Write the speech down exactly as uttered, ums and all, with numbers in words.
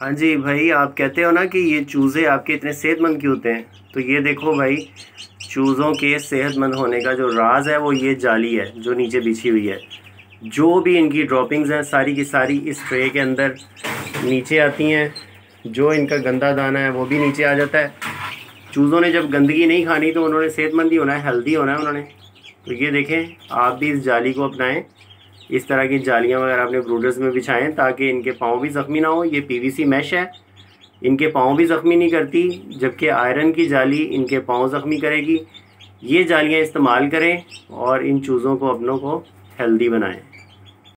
हाँ जी भाई, आप कहते हो ना कि ये चूज़े आपके इतने सेहतमंद क्यों होते हैं, तो ये देखो भाई, चूज़ों के सेहतमंद होने का जो राज है वो ये जाली है जो नीचे बिछी हुई है। जो भी इनकी ड्रॉपिंग्स हैं सारी की सारी इस ट्रे के अंदर नीचे आती हैं। जो इनका गंदा दाना है वो भी नीचे आ जाता है। चूज़ों ने जब गंदगी नहीं खानी तो उन्होंने सेहतमंद ही होना है, हेल्दी होना है उन्होंने। तो ये देखें, आप भी इस जाली को अपनाएं। इस तरह की जालियाँ वगैरह अपने ब्रूडर्स में बिछाएं ताकि इनके पाँव भी ज़ख्मी ना हो। ये पीवीसी मैश है, इनके पाँव भी ज़ख्मी नहीं करती, जबकि आयरन की जाली इनके पाँव ज़ख्मी करेगी। ये जालियाँ इस्तेमाल करें और इन चूज़ों को अपनों को हेल्दी बनाएं।